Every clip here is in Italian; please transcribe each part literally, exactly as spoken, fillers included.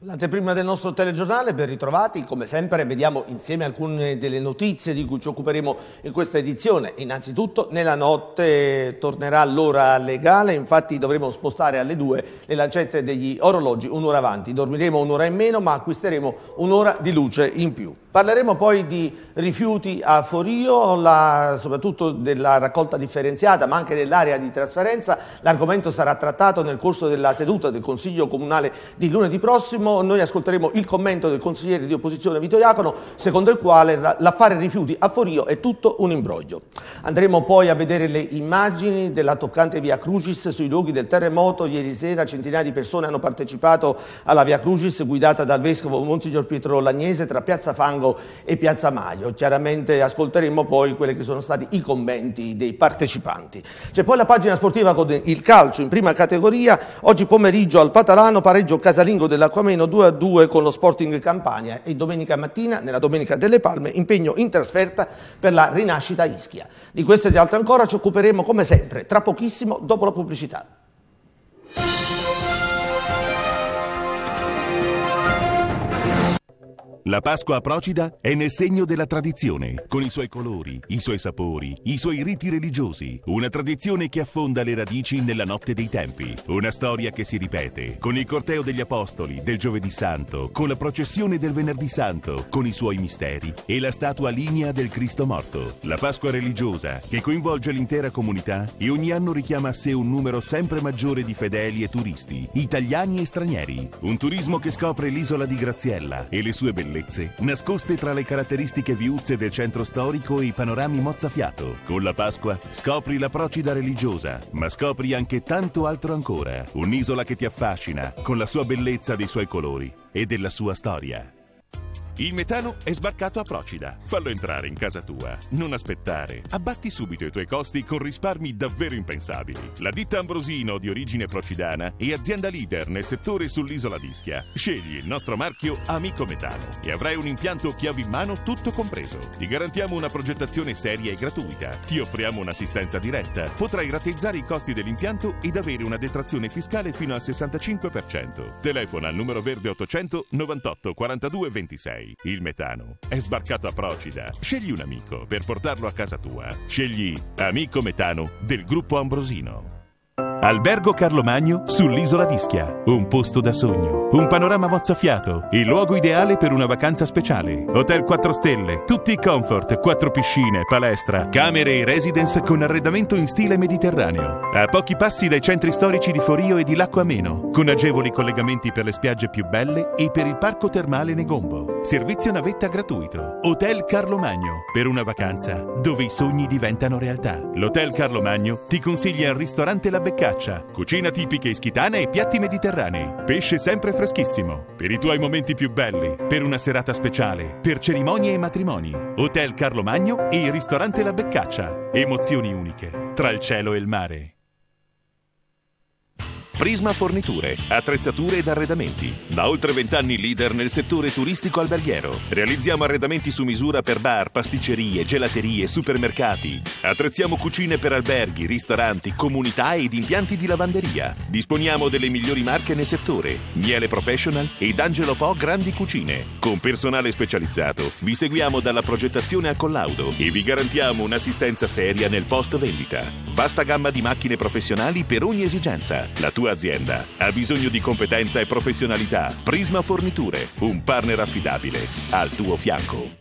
L'anteprima del nostro telegiornale, ben ritrovati. Come sempre vediamo insieme alcune delle notizie di cui ci occuperemo in questa edizione. Innanzitutto nella notte tornerà l'ora legale, infatti dovremo spostare alle due le lancette degli orologi un'ora avanti. Dormiremo un'ora in meno ma acquisteremo un'ora di luce in più. Parleremo poi di rifiuti a Forio, la, soprattutto della raccolta differenziata ma anche dell'area di trasferenza. L'argomento sarà trattato nel corso della seduta del Consiglio Comunale di lunedì prossimo. Noi ascolteremo il commento del consigliere di opposizione Vito Iacono, secondo il quale l'affare rifiuti a Forio è tutto un imbroglio. Andremo poi a vedere le immagini della toccante Via Crucis sui luoghi del terremoto. Ieri sera centinaia di persone hanno partecipato alla Via Crucis guidata dal vescovo Monsignor Pietro Lagnese tra Piazza Fango e Piazza Maio. Chiaramente ascolteremo poi quelli che sono stati i commenti dei partecipanti. C'è poi la pagina sportiva con il calcio in prima categoria. Oggi pomeriggio al Patalano pareggio casalingo dell'Acquameno due a due con lo Sporting Campania e domenica mattina, nella Domenica delle Palme, impegno in trasferta per la Rinascita Ischia. Di questo e di altro ancora ci occuperemo come sempre tra pochissimo dopo la pubblicità. La Pasqua a Procida è nel segno della tradizione, con i suoi colori, i suoi sapori, i suoi riti religiosi. Una tradizione che affonda le radici nella notte dei tempi. Una storia che si ripete, con il corteo degli Apostoli del Giovedì Santo, con la processione del Venerdì Santo, con i suoi misteri e la statua lignea del Cristo morto. La Pasqua religiosa, che coinvolge l'intera comunità e ogni anno richiama a sé un numero sempre maggiore di fedeli e turisti, italiani e stranieri. Un turismo che scopre l'isola di Graziella e le sue bellezze nascoste tra le caratteristiche viuzze del centro storico e i panorami mozzafiato. Con la Pasqua scopri la Procida religiosa, ma scopri anche tanto altro ancora. Un'isola che ti affascina con la sua bellezza, dei suoi colori e della sua storia. Il metano è sbarcato a Procida. Fallo entrare in casa tua. Non aspettare. Abbatti subito i tuoi costi con risparmi davvero impensabili. La ditta Ambrosino, di origine procidana, è azienda leader nel settore sull'isola di Ischia. Scegli il nostro marchio Amico Metano e avrai un impianto chiavi in mano tutto compreso. Ti garantiamo una progettazione seria e gratuita. Ti offriamo un'assistenza diretta. Potrai rateizzare i costi dell'impianto ed avere una detrazione fiscale fino al sessantacinque per cento. Telefona al numero verde ottocento novantotto quarantadue ventisei. Il metano è sbarcato a Procida. Scegli un amico per portarlo a casa tua. Scegli Amico Metano del gruppo Ambrosino. Albergo Carlo Magno sull'isola d'Ischia. Un posto da sogno, un panorama mozzafiato, il luogo ideale per una vacanza speciale. Hotel quattro stelle, tutti i comfort, quattro piscine, palestra, camere e residence con arredamento in stile mediterraneo. A pochi passi dai centri storici di Forio e di Lacco Ameno, con agevoli collegamenti per le spiagge più belle e per il parco termale Negombo. Servizio navetta gratuito. Hotel Carlo Magno, per una vacanza dove i sogni diventano realtà. L'Hotel Carlo Magno ti consiglia il ristorante La Beccaccia, cucina tipica ischitana e piatti mediterranei. Pesce sempre freschissimo. Per i tuoi momenti più belli, per una serata speciale, per cerimonie e matrimoni. Hotel Carlo Magno e il ristorante La Beccaccia. Emozioni uniche tra il cielo e il mare. Prisma Forniture, attrezzature ed arredamenti. Da oltre vent'anni leader nel settore turistico alberghiero. Realizziamo arredamenti su misura per bar, pasticcerie, gelaterie, supermercati. Attrezziamo cucine per alberghi, ristoranti, comunità ed impianti di lavanderia. Disponiamo delle migliori marche nel settore. Miele Professional ed Angelo Po Grandi Cucine. Con personale specializzato vi seguiamo dalla progettazione al collaudo e vi garantiamo un'assistenza seria nel post vendita. Vasta gamma di macchine professionali per ogni esigenza. La tua azienda ha bisogno di competenza e professionalità. Prisma Forniture, un partner affidabile al tuo fianco.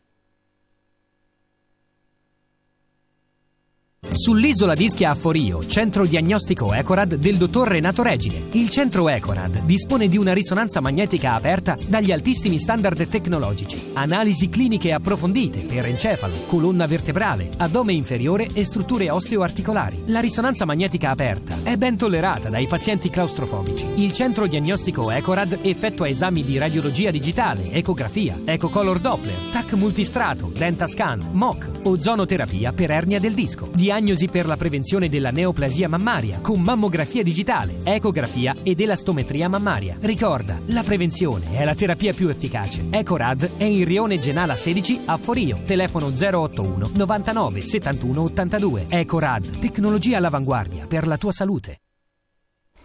Sull'isola d'Ischia a Forio, centro diagnostico Ecorad del dottor Renato Regine. Il centro Ecorad dispone di una risonanza magnetica aperta dagli altissimi standard tecnologici, analisi cliniche approfondite per encefalo, colonna vertebrale, addome inferiore e strutture osteoarticolari. La risonanza magnetica aperta è ben tollerata dai pazienti claustrofobici. Il centro diagnostico Ecorad effettua esami di radiologia digitale, ecografia, ecocolor Doppler, T A C multistrato, dentascan, M O C, ozonoterapia per ernia del disco. Diagnosi per la prevenzione della neoplasia mammaria con mammografia digitale, ecografia ed elastometria mammaria. Ricorda, la prevenzione è la terapia più efficace. Ecorad è in Rione Genala sedici a Forio. Telefono zero ottantuno novantanove settantuno ottantadue. Ecorad, tecnologia all'avanguardia per la tua salute.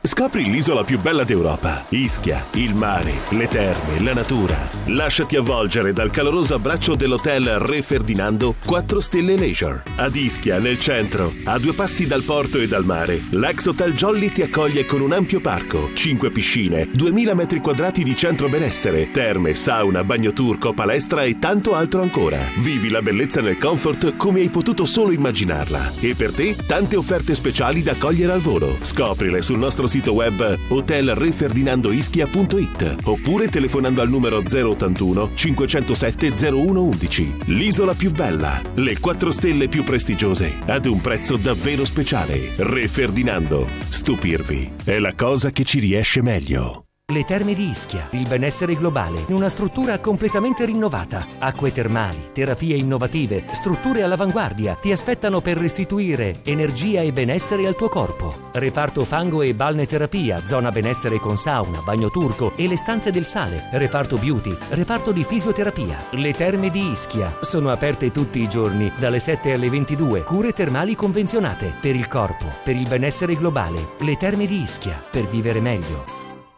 Scopri l'isola più bella d'Europa, Ischia, il mare, le terme, la natura. Lasciati avvolgere dal caloroso abbraccio dell'hotel Re Ferdinando quattro Stelle Leisure. Ad Ischia, nel centro, a due passi dal porto e dal mare, l'ex Hotel Jolly ti accoglie con un ampio parco, cinque piscine, duemila metri quadrati di centro benessere, terme, sauna, bagno turco, palestra e tanto altro ancora. Vivi la bellezza nel comfort come hai potuto solo immaginarla. E per te, tante offerte speciali da cogliere al volo. Scoprile sul nostro sito web hotel re ferdinando ischia punto it oppure telefonando al numero zero ottantuno cinquecentosette zero uno undici. L'isola più bella, le quattro stelle più prestigiose ad un prezzo davvero speciale. Re Ferdinando. Stupirvi è la cosa che ci riesce meglio. Le Terme di Ischia, il benessere globale, in una struttura completamente rinnovata. Acque termali, terapie innovative, strutture all'avanguardia ti aspettano per restituire energia e benessere al tuo corpo. Reparto fango e balneterapia, zona benessere con sauna, bagno turco e le stanze del sale. Reparto beauty, reparto di fisioterapia. Le Terme di Ischia sono aperte tutti i giorni, dalle sette alle ventidue. Cure termali convenzionate per il corpo, per il benessere globale. Le Terme di Ischia, per vivere meglio.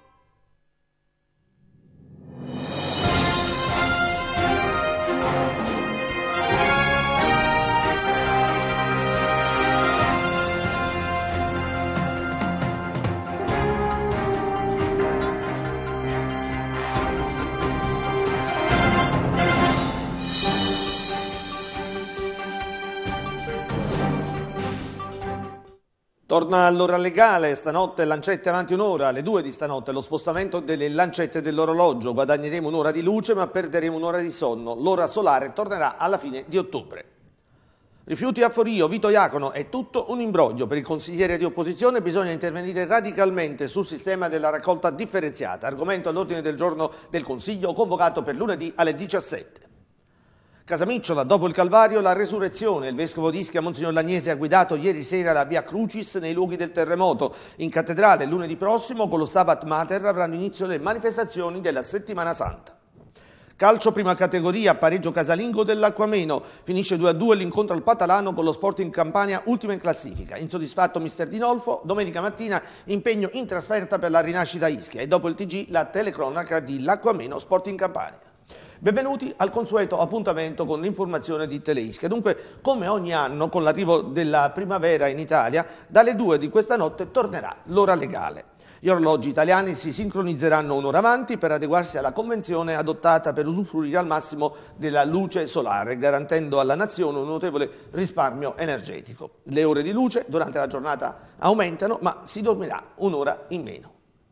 Torna all'ora legale, stanotte lancette avanti un'ora, alle due di stanotte lo spostamento delle lancette dell'orologio, guadagneremo un'ora di luce ma perderemo un'ora di sonno, l'ora solare tornerà alla fine di ottobre. Rifiuti a Forio, Vito Iacono, è tutto un imbroglio, per il consigliere di opposizione bisogna intervenire radicalmente sul sistema della raccolta differenziata, argomento all'ordine del giorno del Consiglio convocato per lunedì alle diciassette. Casamicciola, dopo il Calvario, la resurrezione. Il vescovo di Ischia, Monsignor Lagnese, ha guidato ieri sera la Via Crucis nei luoghi del terremoto. In cattedrale lunedì prossimo, con lo Stabat Mater, avranno inizio le manifestazioni della Settimana Santa. Calcio prima categoria, pareggio casalingo dell'Acquameno. Finisce due a due l'incontro al Patalano con lo Sporting Campania, ultima in classifica. Insoddisfatto mister Dinolfo, domenica mattina impegno in trasferta per la rinascita Ischia e dopo il T G la telecronaca di l'Acquameno Sporting Campania. Benvenuti al consueto appuntamento con l'informazione di Teleischia. Dunque, come ogni anno, con l'arrivo della primavera in Italia, dalle due di questa notte tornerà l'ora legale. Gli orologi italiani si sincronizzeranno un'ora avanti per adeguarsi alla convenzione adottata per usufruire al massimo della luce solare, garantendo alla nazione un notevole risparmio energetico. Le ore di luce durante la giornata aumentano, ma si dormirà un'ora in meno.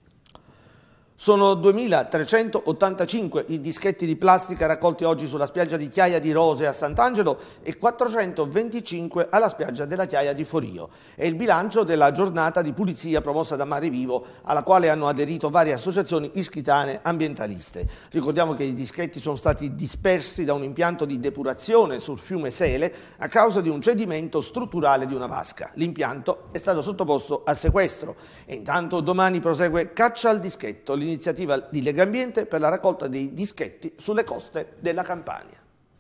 Sono duemilatrecentottantacinque i dischetti di plastica raccolti oggi sulla spiaggia di Chiaia di Rose a Sant'Angelo e quattrocentoventicinque alla spiaggia della Chiaia di Forio. È il bilancio della giornata di pulizia promossa da Mare Vivo, alla quale hanno aderito varie associazioni ischitane ambientaliste. Ricordiamo che i dischetti sono stati dispersi da un impianto di depurazione sul fiume Sele a causa di un cedimento strutturale di una vasca. L'impianto è stato sottoposto a sequestro e intanto domani prosegue Caccia al dischetto, l'iniziativa di Legambiente per la raccolta dei dischetti sulle coste della Campania.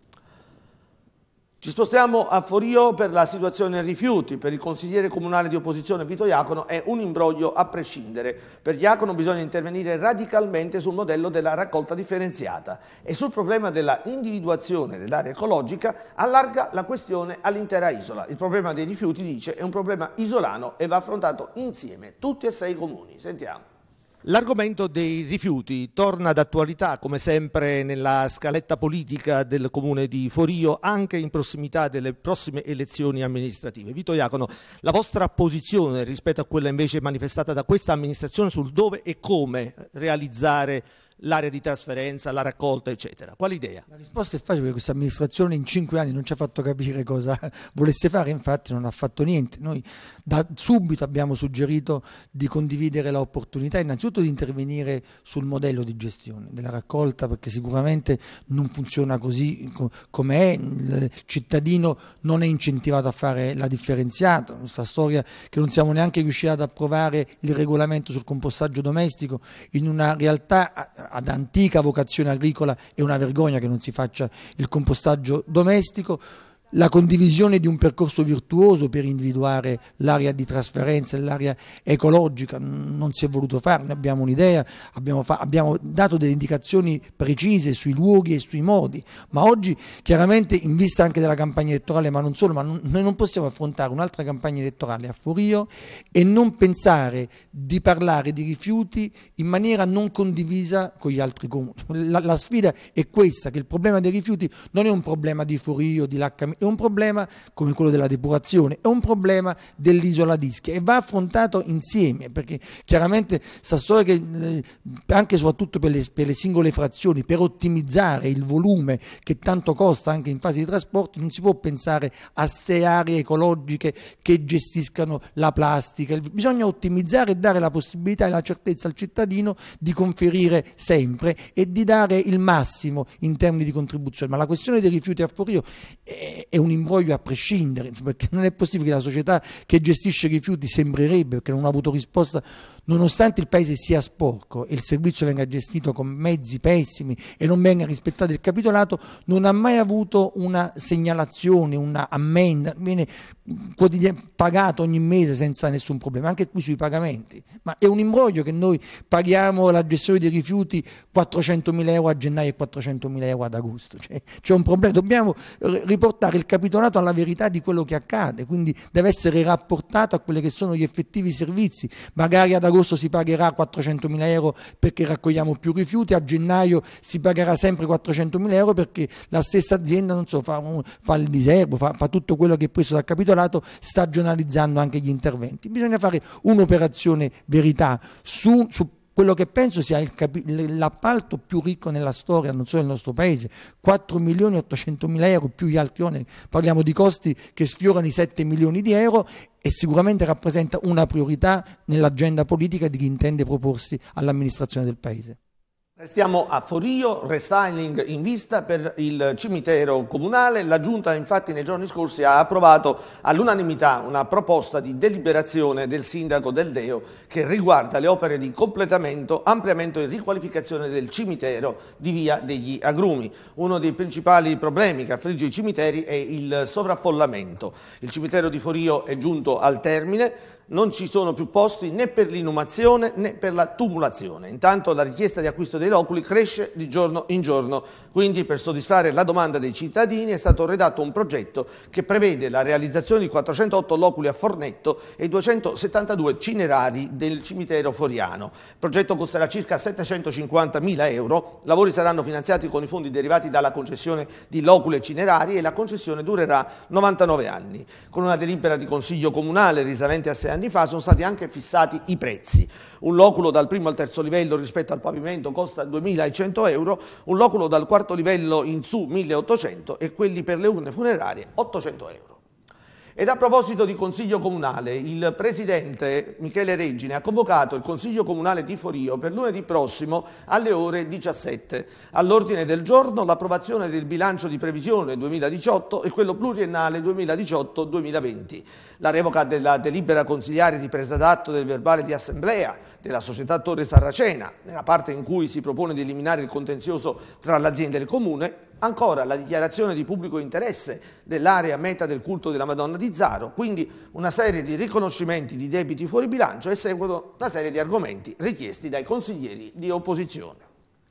Ci spostiamo a Forio per la situazione rifiuti. Per il consigliere comunale di opposizione Vito Iacono è un imbroglio a prescindere. Per Iacono bisogna intervenire radicalmente sul modello della raccolta differenziata e sul problema della individuazione dell'area ecologica allarga la questione all'intera isola. Il problema dei rifiuti, dice, è un problema isolano e va affrontato insieme, tutti e sei i comuni. Sentiamo. L'argomento dei rifiuti torna d'attualità come sempre nella scaletta politica del comune di Forio, anche in prossimità delle prossime elezioni amministrative. Vito Iacono, la vostra posizione rispetto a quella invece manifestata da questa amministrazione sul dove e come realizzare l'area di trasferenza, la raccolta, eccetera. Quale idea? La risposta è facile, perché questa amministrazione in cinque anni non ci ha fatto capire cosa volesse fare, infatti non ha fatto niente. Noi da subito abbiamo suggerito di condividere l'opportunità innanzitutto di intervenire sul modello di gestione della raccolta, perché sicuramente non funziona così come è, il cittadino non è incentivato a fare la differenziata, questa storia che non siamo neanche riusciti ad approvare il regolamento sul compostaggio domestico in una realtà ad antica vocazione agricola. È una vergogna che non si faccia il compostaggio domestico. la condivisione di un percorso virtuoso per individuare l'area di trasferenza e l'area ecologica non si è voluto fare, ne abbiamo un'idea, abbiamo, abbiamo dato delle indicazioni precise sui luoghi e sui modi, ma oggi chiaramente in vista anche della campagna elettorale, ma non solo, ma non, noi non possiamo affrontare un'altra campagna elettorale a Forio e non pensare di parlare di rifiuti in maniera non condivisa con gli altri comuni. La, la sfida è questa, che il problema dei rifiuti non è un problema di Forio, di Lacca, è un problema come quello della depurazione, è un problema dell'isola d'Ischia e va affrontato insieme, perché chiaramente sta storia che eh, anche e soprattutto per le, per le singole frazioni, per ottimizzare il volume che tanto costa anche in fase di trasporto, non si può pensare a sei aree ecologiche che gestiscano la plastica, bisogna ottimizzare e dare la possibilità e la certezza al cittadino di conferire sempre e di dare il massimo in termini di contribuzione, ma la questione dei rifiuti a Forio è è un imbroglio a prescindere, perché non è possibile che la società che gestisce i rifiuti sembrerebbe, perché non ha avuto risposta, nonostante il paese sia sporco e il servizio venga gestito con mezzi pessimi e non venga rispettato il capitolato, non ha mai avuto una segnalazione, una ammenda, viene pagato ogni mese senza nessun problema, anche qui sui pagamenti, ma è un imbroglio che noi paghiamo la gestione dei rifiuti quattrocentomila euro a gennaio e quattrocentomila euro ad agosto, cioè, c'è un problema, dobbiamo riportare il capitolato alla verità di quello che accade, quindi deve essere rapportato a quelli che sono gli effettivi servizi, magari ad agosto si pagherà quattrocentomila euro perché raccogliamo più rifiuti, a gennaio si pagherà sempre quattrocentomila euro perché la stessa azienda non so, fa, fa il diserbo, fa, fa tutto quello che è preso dal capitolato, stagionalizzando anche gli interventi. Bisogna fare un'operazione verità su, su quello che penso sia l'appalto più ricco nella storia, non solo del nostro paese, quattro milioni e ottocentomila euro più gli altri oneri, parliamo di costi che sfiorano i sette milioni di euro e sicuramente rappresenta una priorità nell'agenda politica di chi intende proporsi all'amministrazione del paese. Restiamo a Forio, restyling in vista per il cimitero comunale. La Giunta infatti nei giorni scorsi ha approvato all'unanimità una proposta di deliberazione del sindaco Del Deo che riguarda le opere di completamento, ampliamento e riqualificazione del cimitero di Via degli Agrumi. Uno dei principali problemi che affligge i cimiteri è il sovraffollamento. Il cimitero di Forio è giunto al termine, non ci sono più posti né per l'inumazione né per la tumulazione. Intanto la richiesta di acquisto dei loculi cresce di giorno in giorno, quindi per soddisfare la domanda dei cittadini è stato redatto un progetto che prevede la realizzazione di quattrocentotto loculi a Fornetto e duecentosettantadue cinerari del cimitero foriano. Il progetto costerà circa settecentocinquantamila euro, lavori saranno finanziati con i fondi derivati dalla concessione di loculi e cinerari e la concessione durerà novantanove anni. Con una delibera di consiglio comunale risalente a sei anni fa sono stati anche fissati i prezzi. Un loculo dal primo al terzo livello rispetto al pavimento costa duemilacento euro, un loculo dal quarto livello in su milleottocento e quelli per le urne funerarie ottocento euro. Ed a proposito di Consiglio Comunale, il Presidente Michele Regine ha convocato il Consiglio Comunale di Forio per lunedì prossimo alle ore diciassette. All'ordine del giorno l'approvazione del bilancio di previsione duemiladiciotto e quello pluriennale duemiladiciotto duemilaventi. La revoca della delibera consigliare di presa d'atto del verbale di assemblea della società Torre Sarracena, nella parte in cui si propone di eliminare il contenzioso tra l'azienda e il comune. Ancora la dichiarazione di pubblico interesse dell'area meta del culto della Madonna di Zaro, quindi una serie di riconoscimenti di debiti fuori bilancio e seguono una serie di argomenti richiesti dai consiglieri di opposizione.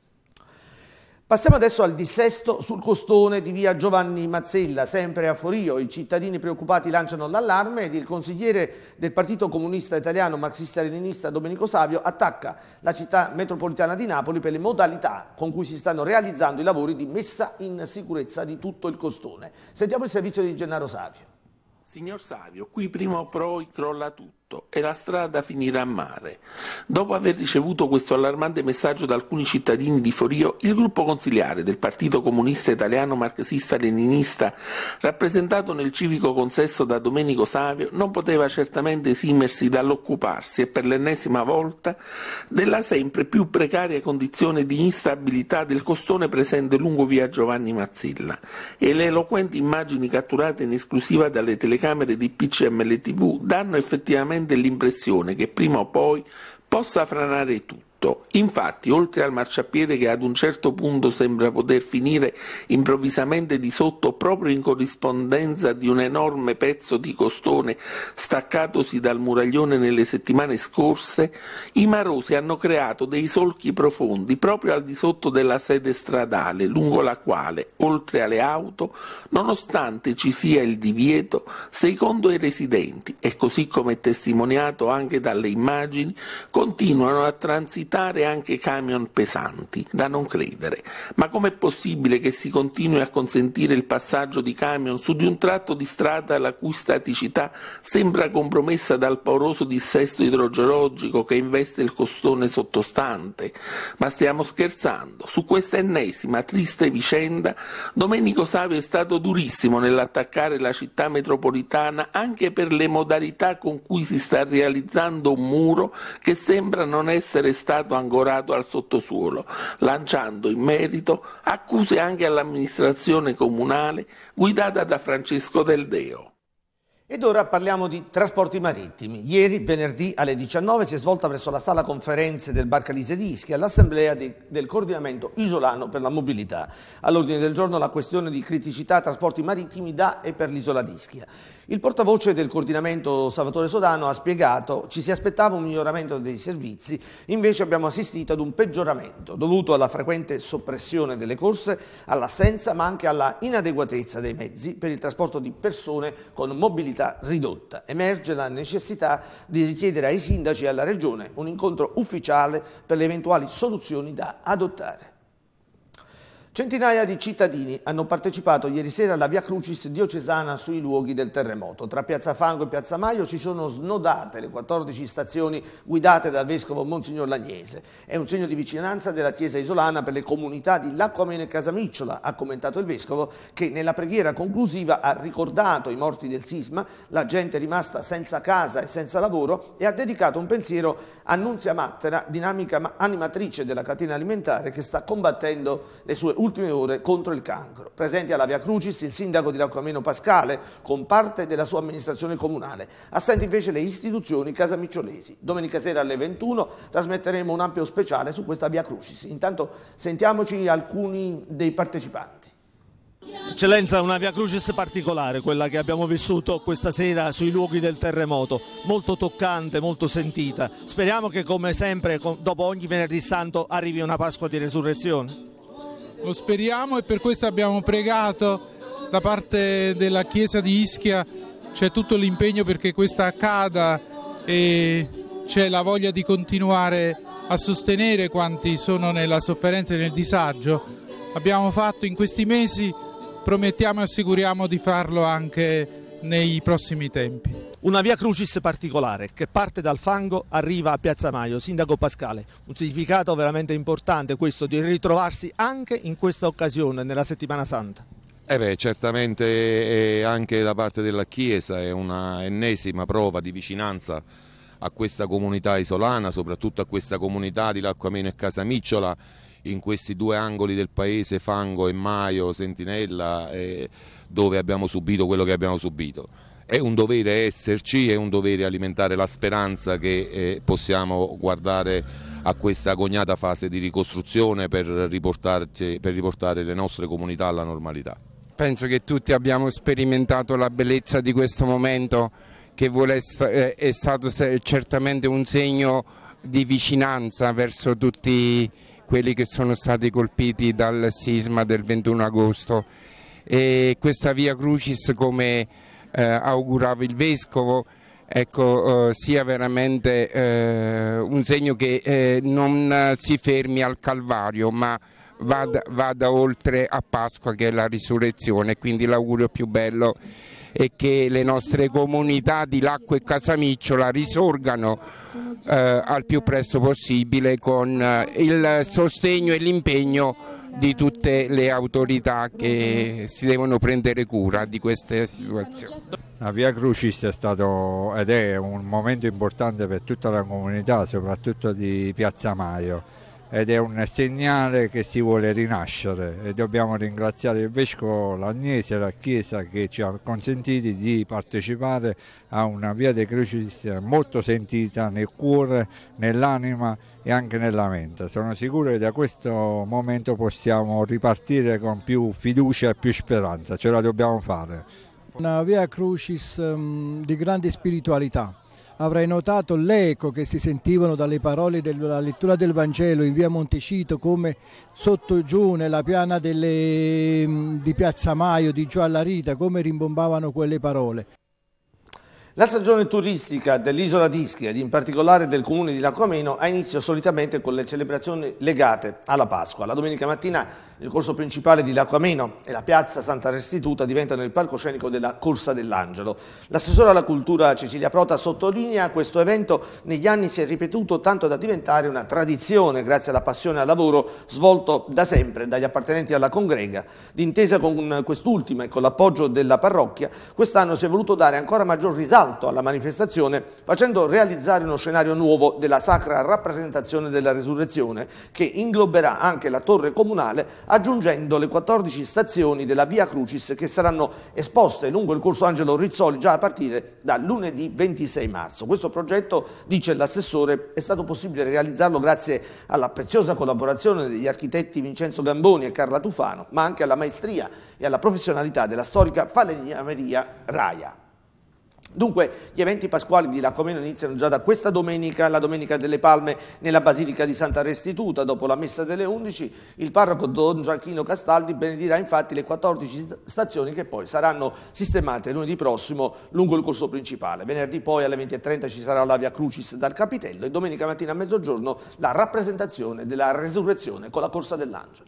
Passiamo adesso al dissesto sul costone di via Giovanni Mazzella, sempre a Forio. I cittadini preoccupati lanciano l'allarme ed il consigliere del Partito Comunista Italiano Marxista-Leninista Domenico Savio attacca la città metropolitana di Napoli per le modalità con cui si stanno realizzando i lavori di messa in sicurezza di tutto il costone. Sentiamo il servizio di Gennaro Savio. Signor Savio, qui prima o poi crolla tutto e la strada finirà a mare. Dopo aver ricevuto questo allarmante messaggio da alcuni cittadini di Forio, il gruppo consiliare del Partito Comunista Italiano Marxista-Leninista, rappresentato nel civico consesso da Domenico Savio, non poteva certamente esimersi dall'occuparsi e per l'ennesima volta della sempre più precaria condizione di instabilità del costone presente lungo via Giovanni Mazzella e le eloquenti immagini catturate in esclusiva dalle telecamere di P C M L T V danno effettivamente l'impressione che prima o poi possa franare tutto. tutto. Infatti, oltre al marciapiede che ad un certo punto sembra poter finire improvvisamente di sotto proprio in corrispondenza di un enorme pezzo di costone staccatosi dal muraglione nelle settimane scorse, i marosi hanno creato dei solchi profondi proprio al di sotto della sede stradale, lungo la quale, oltre alle auto, nonostante ci sia il divieto, secondo i residenti, e così come testimoniato anche dalle immagini, continuano a transitare anche camion pesanti, da non credere. Ma com'è possibile che si continui a consentire il passaggio di camion su di un tratto di strada la cui staticità sembra compromessa dal pauroso dissesto idrogeologico che investe il costone sottostante? Ma stiamo scherzando? Su questa ennesima triste vicenda Domenico Savio è stato durissimo nell'attaccare la città metropolitana anche per le modalità con cui si sta realizzando un muro che sembra non essere stato ancorato al sottosuolo, lanciando in merito accuse anche all'amministrazione comunale guidata da Francesco Del Deo. Ed ora parliamo di trasporti marittimi. Ieri, venerdì alle diciannove, si è svolta presso la sala conferenze del Barcalise di Ischia l'assemblea di, del coordinamento isolano per la mobilità. All'ordine del giorno la questione di criticità trasporti marittimi da e per l'isola di Ischia. Il portavoce del coordinamento Salvatore Sodano ha spiegato: ci si aspettava un miglioramento dei servizi, invece abbiamo assistito ad un peggioramento dovuto alla frequente soppressione delle corse, all'assenza ma anche alla inadeguatezza dei mezzi per il trasporto di persone con mobilità ridotta. Emerge la necessità di richiedere ai sindaci e alla Regione un incontro ufficiale per le eventuali soluzioni da adottare. Centinaia di cittadini hanno partecipato ieri sera alla Via Crucis diocesana sui luoghi del terremoto. Tra Piazza Fango e Piazza Maio si sono snodate le quattordici stazioni guidate dal vescovo Monsignor Lagnese. È un segno di vicinanza della Chiesa isolana per le comunità di Lacco Ameno e Casamicciola, ha commentato il vescovo, che nella preghiera conclusiva ha ricordato i morti del sisma, la gente rimasta senza casa e senza lavoro, e ha dedicato un pensiero a Nunzia Mattera, dinamica animatrice della catena alimentare che sta combattendo le sue ultime ore contro il cancro. Presenti alla Via Crucis il sindaco di Lacco Ameno Pascale con parte della sua amministrazione comunale. Assenti invece le istituzioni casamicciolesi. Domenica sera alle ventuno trasmetteremo un ampio speciale su questa Via Crucis. Intanto sentiamoci alcuni dei partecipanti. Eccellenza, una Via Crucis particolare, quella che abbiamo vissuto questa sera sui luoghi del terremoto, molto toccante, molto sentita. Speriamo che, come sempre, dopo ogni venerdì santo arrivi una Pasqua di Resurrezione. Lo speriamo, e per questo abbiamo pregato da parte della Chiesa di Ischia. C'è tutto l'impegno perché questa accada e c'è la voglia di continuare a sostenere quanti sono nella sofferenza e nel disagio. Abbiamo fatto in questi mesi, promettiamo e assicuriamo di farlo anche nei prossimi tempi. Una Via Crucis particolare che parte dal fango, arriva a Piazza Maio. Sindaco Pascale, un significato veramente importante questo di ritrovarsi anche in questa occasione nella Settimana Santa. Eh beh, certamente è anche da parte della Chiesa è una ennesima prova di vicinanza a questa comunità isolana, soprattutto a questa comunità di Lacco Ameno e Casamicciola, in questi due angoli del paese, Fango e Maio, Sentinella, eh, dove abbiamo subito quello che abbiamo subito. È un dovere esserci, è un dovere alimentare la speranza che eh, possiamo guardare a questa agognata fase di ricostruzione per, riportarci, per riportare le nostre comunità alla normalità. Penso che tutti abbiamo sperimentato la bellezza di questo momento, che vuole, è stato certamente un segno di vicinanza verso tutti quelli che sono stati colpiti dal sisma del ventuno agosto. E questa Via Crucis, come Eh, augurava il Vescovo, ecco, eh, sia veramente eh, un segno che eh, non si fermi al Calvario, ma vada, vada oltre a Pasqua, che è la risurrezione. Quindi l'augurio più bello è che le nostre comunità di Lacco e Casamicciola risorgano eh, al più presto possibile, con eh, il sostegno e l'impegno di tutte le autorità che si devono prendere cura di queste situazioni. La Via Crucis è stato ed è un momento importante per tutta la comunità, soprattutto di Piazza Maio, ed è un segnale che si vuole rinascere, e dobbiamo ringraziare il Vescovo Lagnese e la Chiesa che ci ha consentito di partecipare a una Via de Crucis molto sentita nel cuore, nell'anima e anche nella mente. Sono sicuro che da questo momento possiamo ripartire con più fiducia e più speranza, ce la dobbiamo fare. Una Via Crucis um, di grande spiritualità. Avrai notato l'eco che si sentivano dalle parole della lettura del Vangelo in via Montecito, come sotto giù nella piana delle, di Piazza Maio, di giù alla Rita, come rimbombavano quelle parole. La stagione turistica dell'isola di Ischia ed in particolare del comune di Lacco Ameno ha inizio solitamente con le celebrazioni legate alla Pasqua. La domenica mattina il corso principale di Lacco Ameno e la piazza Santa Restituta diventano il palcoscenico della Corsa dell'Angelo. L'assessore alla cultura Cecilia Prota sottolinea questo evento negli anni si è ripetuto tanto da diventare una tradizione grazie alla passione al lavoro svolto da sempre dagli appartenenti alla congrega. D'intesa con quest'ultima e con l'appoggio della parrocchia, quest'anno si è voluto dare ancora maggior risalto alla manifestazione facendo realizzare uno scenario nuovo della sacra rappresentazione della resurrezione che ingloberà anche la torre comunale aggiungendo le quattordici stazioni della Via Crucis che saranno esposte lungo il corso Angelo Rizzoli già a partire da lunedì ventisei marzo. Questo progetto, dice l'assessore, è stato possibile realizzarlo grazie alla preziosa collaborazione degli architetti Vincenzo Gamboni e Carla Tufano, ma anche alla maestria e alla professionalità della storica falegnameria Raia. Dunque gli eventi pasquali di Lacco Ameno iniziano già da questa domenica, la Domenica delle Palme nella Basilica di Santa Restituta. Dopo la messa delle undici il parroco Don Gianchino Castaldi benedirà infatti le quattordici stazioni che poi saranno sistemate lunedì prossimo lungo il corso principale. Venerdì poi alle venti e trenta ci sarà la Via Crucis dal Capitello e domenica mattina a mezzogiorno la rappresentazione della Resurrezione con la Corsa dell'Angelo.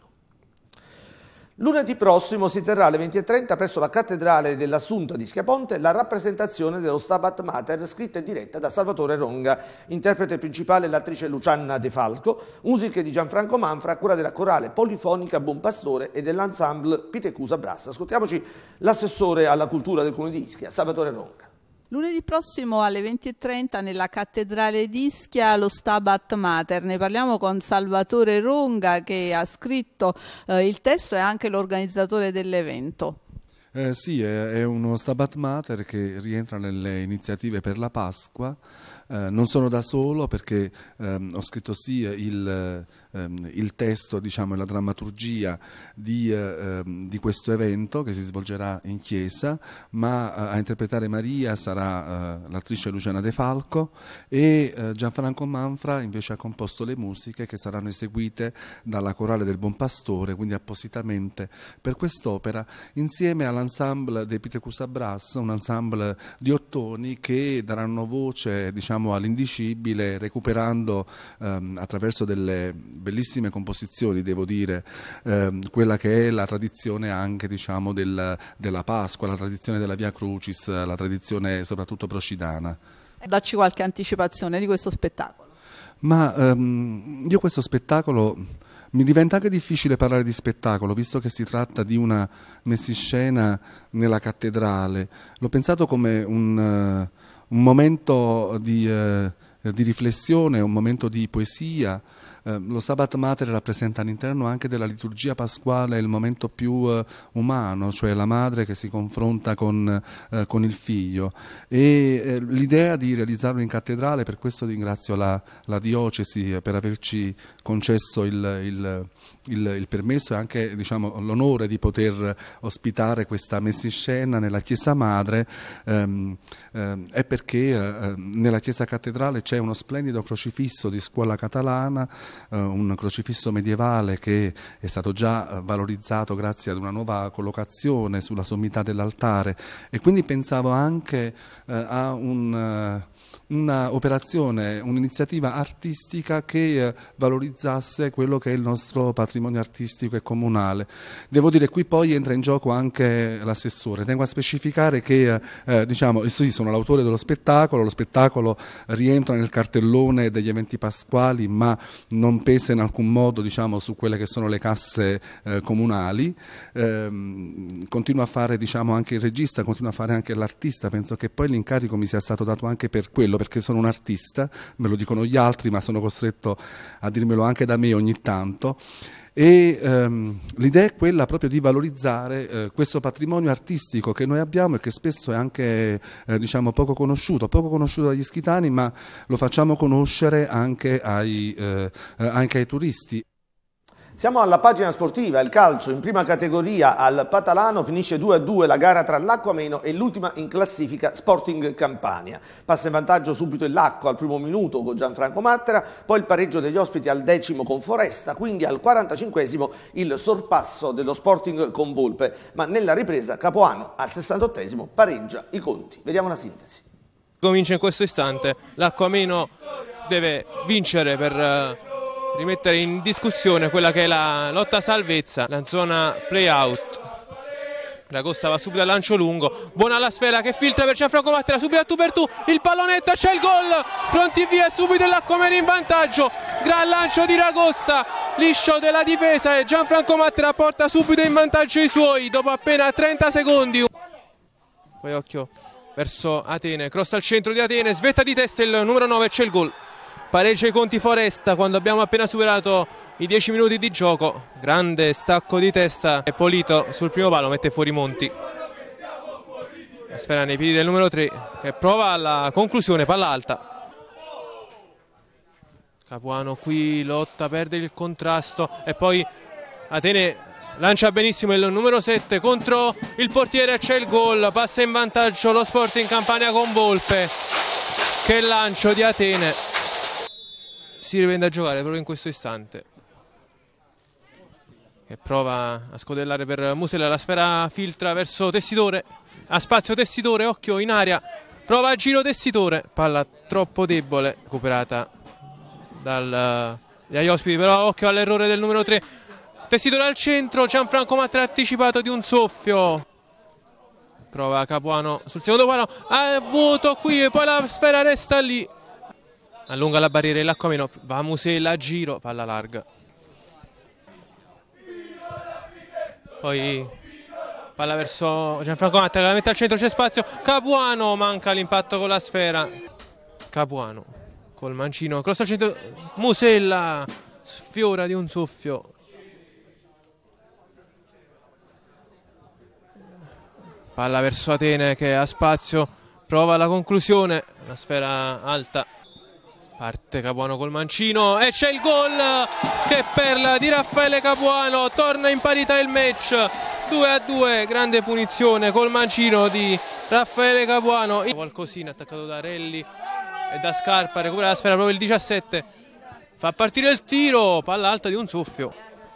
Lunedì prossimo si terrà alle venti e trenta presso la Cattedrale dell'Assunta di Schiaponte la rappresentazione dello Stabat Mater scritta e diretta da Salvatore Ronga, interprete principale l'attrice Luciana De Falco, musiche di Gianfranco Manfra a cura della corale polifonica Buonpastore e dell'ensemble Pitecusa Brass. Ascoltiamoci l'assessore alla cultura del Comune di Ischia, Salvatore Ronga. Lunedì prossimo alle venti e trenta nella Cattedrale di Ischia lo Stabat Mater. Ne parliamo con Salvatore Ronga che ha scritto eh, il testo e anche l'organizzatore dell'evento. Eh, sì, è, è uno Stabat Mater che rientra nelle iniziative per la Pasqua. Eh, non sono da solo perché ehm, ho scritto sì il, ehm, il testo, diciamo, e la drammaturgia di, eh, di questo evento che si svolgerà in chiesa, ma eh, a interpretare Maria sarà eh, l'attrice Luciana De Falco e eh, Gianfranco Manfra invece ha composto le musiche che saranno eseguite dalla corale del Buonpastore, quindi appositamente per quest'opera, insieme all'ensemble dei Pitecusa Brass, un ensemble di ottoni che daranno voce, diciamo, all'indicibile, recuperando ehm, attraverso delle bellissime composizioni, devo dire, ehm, quella che è la tradizione anche, diciamo, del, della Pasqua, la tradizione della Via Crucis, la tradizione soprattutto procidana. Dacci qualche anticipazione di questo spettacolo. Ma ehm, io questo spettacolo mi diventa anche difficile parlare di spettacolo, visto che si tratta di una messiscena nella cattedrale. L'ho pensato come un, uh, un momento di, uh, di riflessione, un momento di poesia. Eh, lo Stabat Mater rappresenta all'interno anche della liturgia pasquale il momento più eh, umano, cioè la madre che si confronta con, eh, con il figlio. E eh, l'idea di realizzarlo in cattedrale, per questo ringrazio la, la diocesi per averci concesso il, il, il, il permesso e anche, diciamo, l'onore di poter ospitare questa messiscena nella chiesa madre, ehm, ehm, è perché eh, nella chiesa cattedrale c'è uno splendido crocifisso di scuola catalana, un crocifisso medievale che è stato già valorizzato grazie ad una nuova collocazione sulla sommità dell'altare, e quindi pensavo anche eh, a un, una operazione, un'iniziativa artistica che eh, valorizzasse quello che è il nostro patrimonio artistico e comunale. Devo dire, qui poi entra in gioco anche l'assessore. Tengo a specificare che eh, diciamo, io sì, sono l'autore dello spettacolo, lo spettacolo rientra nel cartellone degli eventi pasquali, ma non non pesa in alcun modo, diciamo, su quelle che sono le casse eh, comunali. Eh, continua a fare, diciamo, anche il regista, continua a fare anche l'artista. Penso che poi l'incarico mi sia stato dato anche per quello. tranquillo perché sono un artista, me lo dicono gli altri, ma sono costretto a dirmelo anche da me ogni tanto. E ehm, l'idea è quella proprio di valorizzare eh, questo patrimonio artistico che noi abbiamo e che spesso è anche eh, diciamo poco conosciuto, poco conosciuto dagli ischitani, ma lo facciamo conoscere anche ai, eh, anche ai turisti. Siamo alla pagina sportiva, il calcio in prima categoria al Patalano, finisce due a due la gara tra l'Acquameno e l'ultima in classifica Sporting Campania. Passa in vantaggio subito il Lacco al primo minuto con Gianfranco Mattera, poi il pareggio degli ospiti al decimo con Foresta, quindi al quarantacinquesimo il sorpasso dello Sporting con Volpe, ma nella ripresa Capuano al sessantottesimo pareggia i conti. Vediamo la sintesi. Comincia in questo istante, l'Acquameno deve vincere per rimettere in discussione quella che è la lotta salvezza, la zona play-out. Ragosta va subito al lancio lungo, buona la sfera che filtra per Gianfranco Mattera, subito a tu per tu, il pallonetto, c'è il gol, pronti via, subito l'Acquameno in vantaggio, gran lancio di Ragosta, liscio della difesa e Gianfranco Mattera porta subito in vantaggio i suoi dopo appena trenta secondi. Poi occhio verso Atene, cross al centro di Atene, svetta di testa il numero nove, c'è il gol. Pareggia i conti Foresta quando abbiamo appena superato i dieci minuti di gioco. Grande stacco di testa e Polito sul primo palo mette fuori Monti. La sfera nei piedi del numero tre che prova alla conclusione, palla alta. Capuano qui lotta, perde il contrasto e poi Atene lancia benissimo il numero sette contro il portiere, c'è il gol, passa in vantaggio lo Sporting Campania con Volpe. Che lancio di Atene. Si riprende a giocare proprio in questo istante, che prova a scodellare per Musella, la sfera filtra verso Tessitore, ha spazio Tessitore, occhio in aria, prova a giro Tessitore, palla troppo debole, recuperata dal, dagli ospiti, però occhio all'errore del numero tre, Tessitore al centro, Gianfranco Mattera anticipato di un soffio, prova Capuano sul secondo palo, ha vuoto qui e poi la sfera resta lì. Allunga la barriera l'Acquameno, va Musella a giro, palla larga. Poi palla verso Gianfranco Mattera che la mette al centro, c'è spazio, Capuano manca l'impatto con la sfera. Capuano col mancino, cross al centro, Musella sfiora di un soffio. Palla verso Atene che ha spazio, prova la conclusione, la sfera alta. Parte Capuano col mancino e c'è il gol, che perla di Raffaele Capuano, torna in parità il match, due a due, grande punizione col mancino di Raffaele Capuano. Qualcosina attaccato da Relli e da Scarpa, recupera la sfera proprio il diciassette, fa partire il tiro, palla alta di un soffio.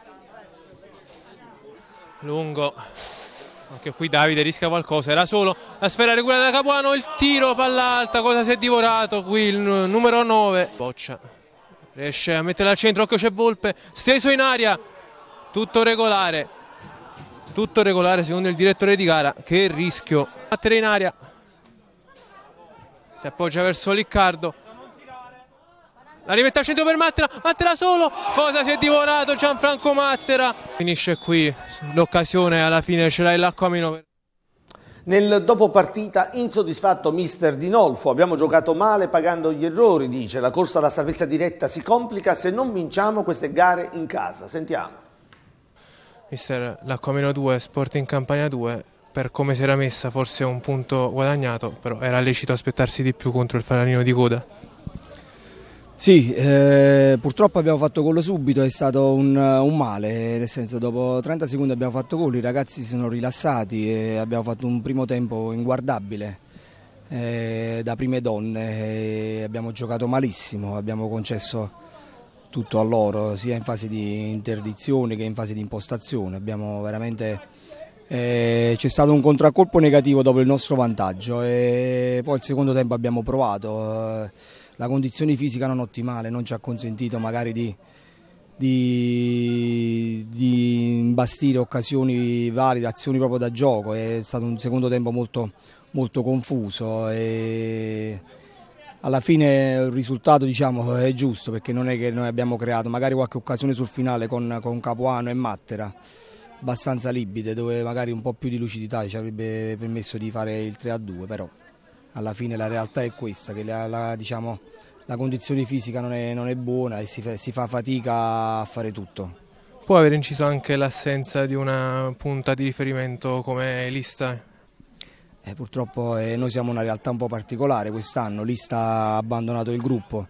Lungo. Anche qui Davide rischia qualcosa, era solo, la sfera recuperata da Capuano, il tiro, palla alta, cosa si è divorato qui il numero nove. Boccia, riesce a metterla al centro, occhio c'è Volpe, steso in aria, tutto regolare, tutto regolare secondo il direttore di gara, che rischio. Battere in aria, si appoggia verso Liccardo, la rimette al centro per Mattera, Mattera solo, cosa si è divorato Gianfranco Mattera. Finisce qui l'occasione, alla fine ce l'ha l'Acquameno. Nel dopo partita insoddisfatto mister Dinolfo, abbiamo giocato male pagando gli errori, dice, la corsa alla salvezza diretta si complica se non vinciamo queste gare in casa. Sentiamo. Mister, l'Acquameno due, Sporting Campania due, per come si era messa forse un punto guadagnato, però era lecito aspettarsi di più contro il fanalino di coda. Sì, eh, purtroppo abbiamo fatto gol subito, è stato un, un male, nel senso dopo trenta secondi abbiamo fatto gol, i ragazzi si sono rilassati e abbiamo fatto un primo tempo inguardabile, eh, da prime donne, e abbiamo giocato malissimo, abbiamo concesso tutto a loro, sia in fase di interdizione che in fase di impostazione, abbiamo veramente, eh, c'è stato un contraccolpo negativo dopo il nostro vantaggio e poi il secondo tempo abbiamo provato. Eh, La condizione fisica non ottimale non ci ha consentito magari di, di, di imbastire occasioni valide, azioni proprio da gioco, è stato un secondo tempo molto, molto confuso e alla fine il risultato diciamo, è giusto perché non è che noi abbiamo creato magari qualche occasione sul finale con, con Capuano e Mattera abbastanza libide dove magari un po' più di lucidità ci avrebbe permesso di fare il tre a due, però alla fine la realtà è questa, che la, la, diciamo, la condizione fisica non è, non è buona e si fa, si fa fatica a fare tutto. Può aver inciso anche l'assenza di una punta di riferimento come Lista? Eh, purtroppo eh, noi siamo una realtà un po' particolare quest'anno, Lista ha abbandonato il gruppo,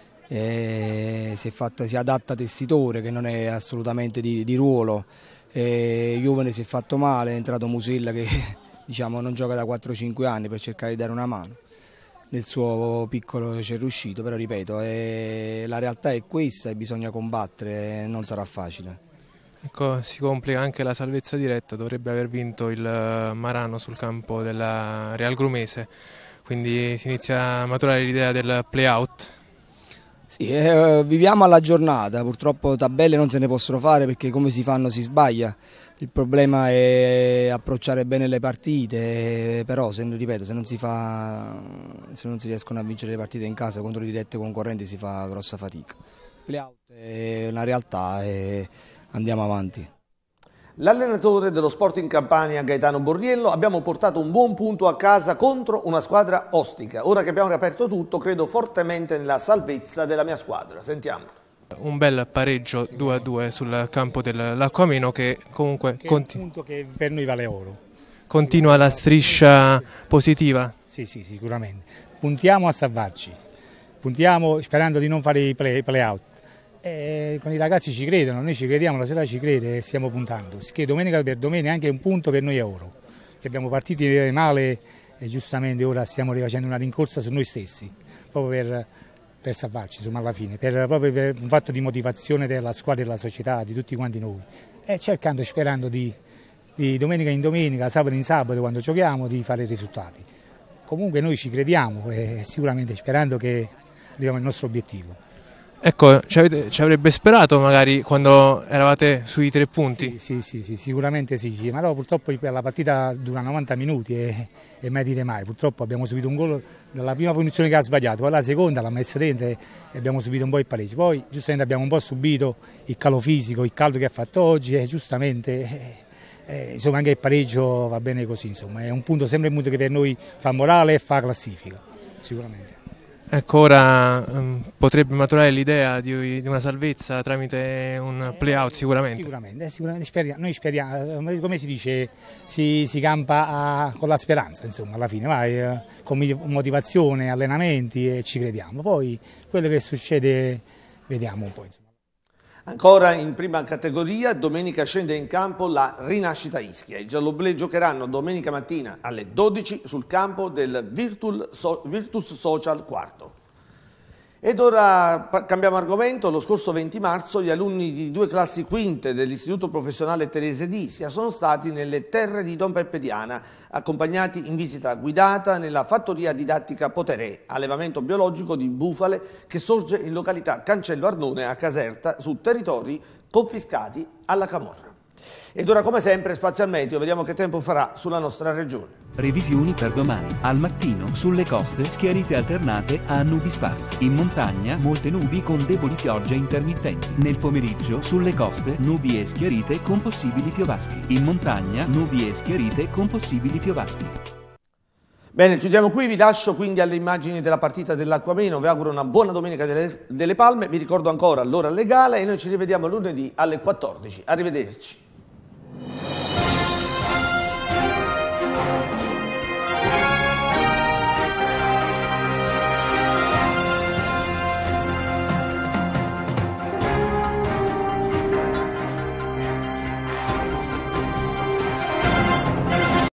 eh, si, è fatta, si adatta a Tessitore che non è assolutamente di, di ruolo, eh, Iovane si è fatto male, è entrato Musella che diciamo, non gioca da quattro cinque anni per cercare di dare una mano. Nel suo piccolo ci è riuscito, però ripeto, eh, la realtà è questa e bisogna combattere, non sarà facile. Ecco, si complica anche la salvezza diretta, dovrebbe aver vinto il Marano sul campo della Real Grumese, quindi si inizia a maturare l'idea del play-out. Sì, eh, viviamo alla giornata, purtroppo tabelle non se ne possono fare perché come si fanno si sbaglia, il problema è approcciare bene le partite, però se, ripeto, se non si fa, se non si riescono a vincere le partite in casa contro i diretti concorrenti si fa grossa fatica. Play-out è una realtà e andiamo avanti. L'allenatore dello Sporting Campania, Gaetano Borriello, abbiamo portato un buon punto a casa contro una squadra ostica. Ora che abbiamo riaperto tutto, credo fortemente nella salvezza della mia squadra. Sentiamo. Un bel pareggio due a due sul campo dell'Acquameno che comunque che è un punto che per noi vale oro. Continua la striscia positiva? Sì, sì, sicuramente. Puntiamo a salvarci, puntiamo sperando di non fare i play, play out. E con i ragazzi ci credono, noi ci crediamo, la società ci crede e stiamo puntando. Che domenica per domenica anche un punto per noi è oro. Che abbiamo partiti male e giustamente ora stiamo rifacendo una rincorsa su noi stessi, proprio per, per salvarci, insomma, alla fine, per, proprio per un fatto di motivazione della squadra e della società, di tutti quanti noi. E cercando, sperando di, di domenica in domenica, sabato in sabato, quando giochiamo, di fare i risultati. Comunque noi ci crediamo e sicuramente sperando che arriviamo al nostro obiettivo. Ecco, ci, avete, ci avrebbe sperato magari quando eravate sui tre punti? Sì, sì, sì, sì, sicuramente sì, ma no, purtroppo la partita dura novanta minuti e, e mai dire mai. Purtroppo abbiamo subito un gol dalla prima punizione che ha sbagliato, poi la seconda l'ha messa dentro e abbiamo subito un po' il pareggio. Poi giustamente abbiamo un po' subito il calo fisico, il caldo che ha fatto oggi e giustamente eh, insomma anche il pareggio va bene così, insomma è un punto sempre un punto che per noi fa morale e fa classifica, sicuramente. Ecco, ora um, potrebbe maturare l'idea di, di una salvezza tramite un play-out sicuramente? Sicuramente, sicuramente speriamo, noi speriamo, come si dice, si, si campa a, con la speranza, insomma, alla fine, vai, eh, con motivazione, allenamenti e ci crediamo. Poi quello che succede vediamo un po'. Insomma. Ancora in prima categoria, domenica scende in campo la Rinascita Ischia. I gialloblu giocheranno domenica mattina alle dodici sul campo del Virtus Social quarto. Ed ora cambiamo argomento. Lo scorso venti marzo gli alunni di due classi quinte dell'Istituto Professionale Terese d'Ischia sono stati nelle terre di Don Peppe Diana, accompagnati in visita guidata nella fattoria didattica Poterè, allevamento biologico di bufale che sorge in località Cancello Arnone a Caserta, su territori confiscati alla camorra. Ed ora come sempre spazio al meteo, vediamo che tempo farà sulla nostra regione. Previsioni per domani. Al mattino sulle coste schiarite alternate a nubi sparse. In montagna molte nubi con deboli piogge intermittenti. Nel pomeriggio sulle coste nubi e schiarite con possibili piovaschi. In montagna nubi e schiarite con possibili piovaschi. Bene, chiudiamo qui, vi lascio quindi alle immagini della partita dell'Acquameno, vi auguro una buona domenica delle, delle Palme, vi ricordo ancora l'ora legale e noi ci rivediamo lunedì alle quattordici. Arrivederci.